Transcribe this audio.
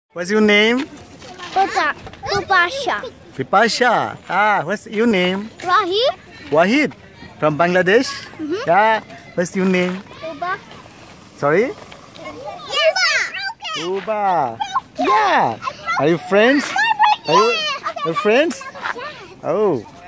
What's your name? Pupasha. Vipasha. What's your name? Rahid. Wahid. From Bangladesh? Yeah. What's your name? Uba. Sorry? Uba. Yeah. Are you friends? Are you friends? Oh.